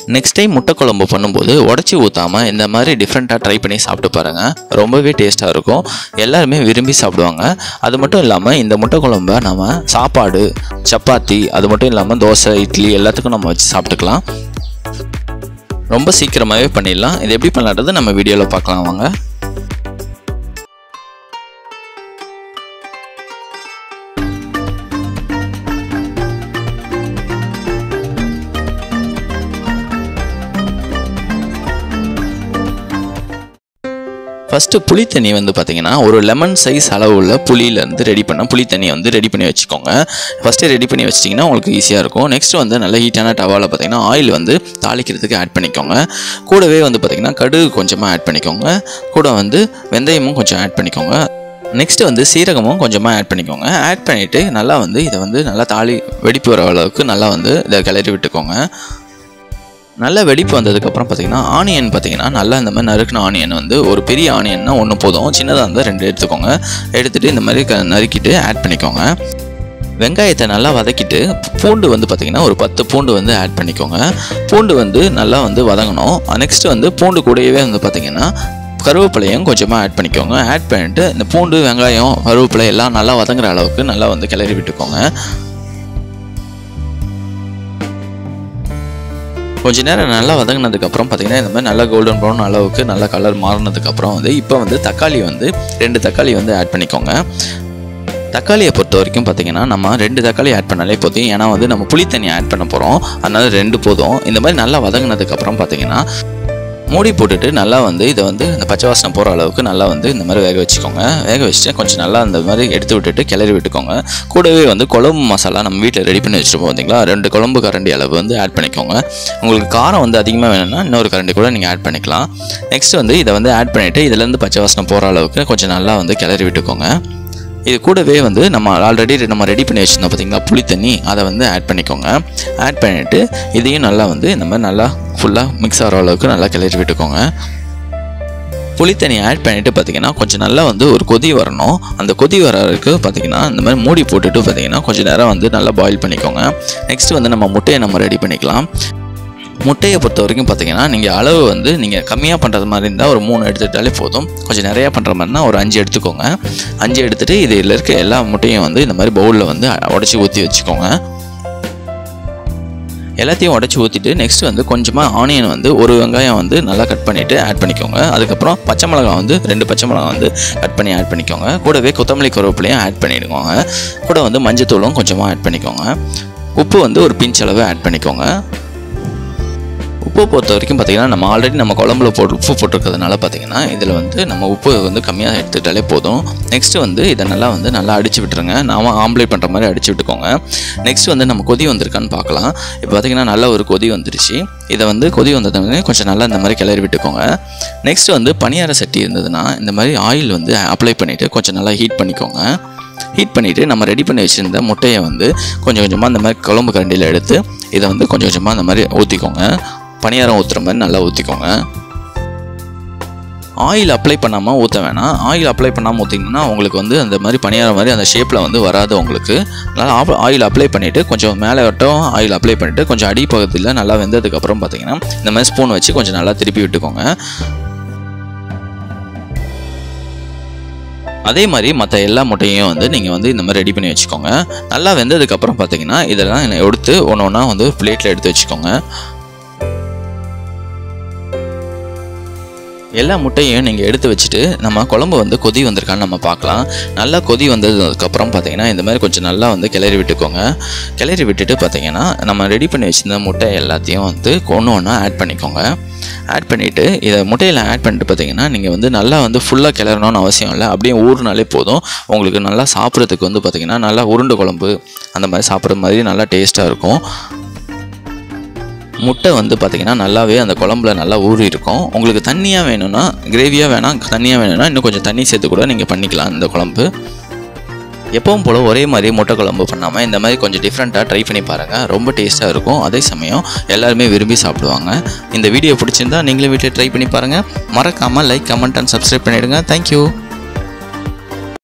Next time முட்டை குழம்பு பண்ணும்போது உடச்சி ஊற்றாமல் இந்த மாதிரி டிஃப்ரெண்ட்டாக ட்ரை பண்ணி சாப்பிட்டு பாருங்கள். ரொம்பவே டேஸ்ட்டாக இருக்கும். எல்லாருமே விரும்பி சாப்பிடுவாங்க. அது மட்டும் இல்லாமல் இந்த முட்டை குழம்பை நம்ம சாப்பாடு, சப்பாத்தி, அது மட்டும் இல்லாமல் தோசை, இட்லி எல்லாத்துக்கும் நம்ம வச்சு சாப்பிட்டுக்கலாம். ரொம்ப சீக்கிரமாகவே பண்ணிடலாம். இது எப்படி பண்ணலான்றது நம்ம வீடியோவில் பார்க்கலாம் வாங்க. ஃபஸ்ட்டு புளி தண்ணி பார்த்திங்கன்னா ஒரு லெமன் சைஸ் அளவு உள்ள புளியிலேருந்து ரெடி பண்ண புளி தண்ணியை ரெடி பண்ணி வச்சுக்கோங்க. ஃபஸ்ட்டு ரெடி பண்ணி வச்சிட்டிங்கன்னா உங்களுக்கு ஈஸியாக இருக்கும். நெக்ஸ்ட்டு நல்ல ஹீட்டான டவாவில் பார்த்திங்கன்னா ஆயில் தாளிக்கிறதுக்கு ஆட் பண்ணிக்கோங்க. கூடவே பார்த்திங்கன்னா கடுகு கொஞ்சமாக ஆட் பண்ணிக்கோங்க. கூட வெந்தயமும் கொஞ்சம் ஆட் பண்ணிக்கோங்க. நெக்ஸ்ட்டு சீரகமும் கொஞ்சமாக ஆட் பண்ணிக்கோங்க. ஆட் பண்ணிவிட்டு நல்லா இதை நல்லா வெடிப்பு வர அளவுக்கு நல்லா இதை கிளறி விட்டுக்கோங்க. நல்லா வெடிப்பு வந்ததுக்கப்புறம் பார்த்திங்கன்னா ஆனியன் நல்லா இந்த மாதிரி நறுக்கின ஆனியன் ஒரு பெரிய ஆனியன்னா ஒன்று போதும். சின்னதாக இருந்தால் 2 எடுத்துக்கோங்க. எடுத்துகிட்டு இந்த மாதிரி நறுக்கிட்டு ஆட் பண்ணிக்கோங்க. வெங்காயத்தை நல்லா வதக்கிட்டு பூண்டு பார்த்திங்கன்னா ஒரு 10 பூண்டு ஆட் பண்ணிக்கோங்க. பூண்டு நல்லா வதங்கணும். நெக்ஸ்ட்டு பூண்டு கூடவே பார்த்திங்கன்னா கருவேப்பிலையும் கொஞ்சமாக ஆட் பண்ணிக்கோங்க. ஆட் பண்ணிவிட்டு இந்த பூண்டு, வெங்காயம், கருவேப்பிலை எல்லாம் நல்லா வதங்குற அளவுக்கு நல்லா கிளறி விட்டுக்கோங்க. கொஞ்ச நேரம் நல்லா வதங்கினதுக்கப்புறம் பார்த்திங்கன்னா இந்த மாதிரி நல்லா கோல்டன் ப்ரௌன் அளவுக்கு நல்லா கலர் மாறினதுக்கப்புறம் இப்போ தக்காளி 2 தக்காளி ஆட் பண்ணிக்கோங்க. தக்காளியை பொறுத்த வரைக்கும் பார்த்திங்கன்னா நம்ம 2 தக்காளி ஆட் பண்ணாலே போதும். ஏன்னா நம்ம புளி தண்ணி ஆட் பண்ண போகிறோம். அதனால் 2 போதும். இந்த மாதிரி நல்லா வதங்கினதுக்கப்புறம் பார்த்திங்கன்னா மூடி போட்டுட்டு நல்லா இதை இந்த பச்சை வாசனை போகிற அளவுக்கு நல்லா இந்த மாதிரி வேக வச்சுக்கோங்க. வேக வச்சுட்டு கொஞ்சம் நல்லா இந்த மாதிரி எடுத்து விட்டுட்டு கிளறி விட்டுக்கோங்க. கூடவே குழம்பு மசாலா நம்ம வீட்டில் ரெடி பண்ணி வச்சுட்டு பார்த்தீங்களா, 2 குழம்பு கரண்டி அளவு ஆட் பண்ணிக்கோங்க. உங்களுக்கு காரம் அதிகமாக வேணும்னா இன்னொரு கரண்டி கூட நீங்கள் ஆட் பண்ணிக்கலாம். நெக்ஸ்ட்டு இதை ஆட் பண்ணிவிட்டு இதிலேருந்து பச்சை வாசனை போகிற அளவுக்கு கொஞ்சம் நல்லா கிளறி விட்டுக்கோங்க. இது கூடவே நம்ம ஆல்ரெடி ரெடி பண்ணி வச்சுருந்தோம் பார்த்திங்களா புளி தண்ணி, அதை ஆட் பண்ணிக்கோங்க. ஆட் பண்ணிவிட்டு இதையும் நல்லா இந்த மாதிரி நல்லா ஃபுல்லாக மிக்ஸ் ஆகிற அளவுக்கு நல்லா கிளறி விட்டுக்கோங்க. புளி தண்ணி ஆட் பண்ணிவிட்டு பார்த்திங்கன்னா கொஞ்சம் நல்லா ஒரு கொதி வரணும். அந்த கொதி வரதுக்கு பார்த்திங்கன்னா இந்த மாதிரி மூடி போட்டுட்டு பார்த்திங்கன்னா கொஞ்சம் நேரம் நல்லா பாயில் பண்ணிக்கோங்க. நெக்ஸ்ட்டு நம்ம முட்டையை ரெடி பண்ணிக்கலாம். முட்டையை பொறுத்த வரைக்கும் பார்த்திங்கன்னா நீங்கள் அளவு நீங்கள் கம்மியாக பண்ணுறது மாதிரி இருந்தால் ஒரு 3 எடுத்துக்கிட்டாலே போதும். கொஞ்சம் நிறையா பண்ணுற மாதிரினா ஒரு 5 எடுத்துக்கோங்க. 5 எடுத்துகிட்டு இதில் இருக்க எல்லா முட்டையும் இந்த மாதிரி பவுலில் உடச்சி ஊற்றி வச்சுக்கோங்க. எல்லாத்தையும் உடச்சி ஊற்றிட்டு நெக்ஸ்ட் கொஞ்சமாக ஆனியன் ஒரு வெங்காயம் நல்லா கட் பண்ணிவிட்டு ஆட் பண்ணிக்கோங்க. அதுக்கப்புறம் பச்சை மிளகா 2 பச்சை மிளகா கட் பண்ணி ஆட் பண்ணிக்கோங்க. கூடவே கொத்தமல்லி கருவேப்பிலையும் ஆட் பண்ணிடுவோங்க. கூட மஞ்சத்தூளும் கொஞ்சமாக ஆட் பண்ணிக்கோங்க. உப்பு ஒரு பிஞ்ச் அளவு ஆட் பண்ணிக்கோங்க. உப்பு பொறுத்த வரைக்கும் பார்த்திங்கன்னா நம்ம ஆல்ரெடி நம்ம குழம்புல உப்பு போட்டிருக்கிறதுனால பார்த்திங்கன்னா இதில் நம்ம உப்பு கம்மியாக எடுத்துக்கிட்டாலே போதும். நெக்ஸ்ட்டு இதை நல்லா அடித்து விட்டுருங்க. நாம ஆம்லேட் பண்ணுற மாதிரி அடித்து விட்டுக்கோங்க. நெக்ஸ்ட் நம்ம கொதி வந்திருக்கான்னு பார்க்கலாம். இப்போ பார்த்திங்கன்னா நல்லா ஒரு கொதி வந்துருச்சு. இதை கொதி வந்ததுன்னு கொஞ்சம் நல்லா இந்த மாதிரி கிளறி விட்டுக்கோங்க. நெக்ஸ்ட் பனியார சட்டி இருந்ததுன்னா இந்த மாதிரி ஆயில் அப்ளை பண்ணிவிட்டு கொஞ்சம் நல்லா ஹீட் பண்ணிக்கோங்க. ஹீட் பண்ணிவிட்டு நம்ம ரெடி பண்ணி வச்சுருந்த முட்டையை கொஞ்சம் கொஞ்சமாக இந்த மாதிரி குழம்பு கரண்டியில் எடுத்து இதை கொஞ்சம் கொஞ்சமாக இந்த மாதிரி ஊற்றிக்கோங்க. பனியாரம் ஊற்றுற மாதிரி நல்லா ஊற்றிக்கோங்க. ஆயில் அப்ளை பண்ணாமல் ஊற்ற வேணாம். ஆயில் அப்ளை பண்ணாமல் ஊற்றிங்கன்னா உங்களுக்கு அந்த மாதிரி பனியாரம் மாதிரி அந்த ஷேப்பில் வராது உங்களுக்கு. அதனால் ஆயில் அப்ளை பண்ணிவிட்டு கொஞ்சம் மேலே வட்டம் ஆயில் அப்ளை பண்ணிவிட்டு கொஞ்சம் அடிப்பகுதியில் நல்லா வெந்ததுக்கப்புறம் பார்த்திங்கன்னா இந்த மாதிரி ஸ்பூன் வச்சு கொஞ்சம் நல்லா திருப்பி விட்டுக்கோங்க. அதே மாதிரி மற்ற எல்லா முட்டையும் நீங்கள் இந்த மாதிரி ரெடி பண்ணி வச்சுக்கோங்க. நல்லா வெந்ததுக்கப்புறம் பார்த்திங்கன்னா இதெல்லாம் எடுத்து ஒன்று ஒன்றா பிளேட்டில் எடுத்து வச்சுக்கோங்க. எல்லா முட்டையும் நீங்கள் எடுத்து வச்சுட்டு நம்ம குழம்பு கொதி வந்திருக்கான்னு நம்ம பார்க்கலாம். நல்லா கொதி வந்ததுக்கப்புறம் பார்த்திங்கன்னா இந்த மாதிரி கொஞ்சம் நல்லா கிளறி விட்டுக்கோங்க. கிளறி விட்டுட்டு பார்த்திங்கன்னா நம்ம ரெடி பண்ணி வச்சுருந்த முட்டை எல்லாத்தையும் ஒன்று ஒன்றா ஆட் பண்ணிக்கோங்க. ஆட் பண்ணிவிட்டு இதை முட்டையில் ஆட் பண்ணிட்டு பார்த்திங்கன்னா நீங்கள் நல்லா ஃபுல்லாக கிளறணும்னு அவசியம் இல்லை. அப்படியே ஊறுனாலே போதும். உங்களுக்கு நல்லா சாப்பிட்றதுக்கு பார்த்திங்கன்னா நல்லா உருண்டை குழம்பு அந்த மாதிரி சாப்பிட்ற மாதிரி நல்லா டேஸ்ட்டாக இருக்கும். முட்டை பார்த்திங்கன்னா நல்லாவே அந்த குழம்புல நல்லா ஊறி இருக்கும். உங்களுக்கு தண்ணியாக வேணும்னா கிரேவியாக வேணாம், தண்ணியாக வேணும்னா இன்னும் கொஞ்சம் தண்ணி சேர்த்து கூட நீங்கள் பண்ணிக்கலாம். இந்த குழம்பு எப்பவும் போல் ஒரே மாதிரி முட்டை குழம்பு பண்ணாமல் இந்த மாதிரி கொஞ்சம் டிஃப்ரெண்ட்டாக ட்ரை பண்ணி பாருங்கள். ரொம்ப டேஸ்ட்டாக இருக்கும். அதே சமயம் எல்லாருமே விரும்பி சாப்பிடுவாங்க. இந்த வீடியோ பிடிச்சிருந்தா நீங்களும் வீட்டில் ட்ரை பண்ணி பாருங்கள். மறக்காமல் லைக், கமெண்ட் அண்ட் சப்ஸ்கிரைப் பண்ணிவிடுங்க. தேங்க்யூ.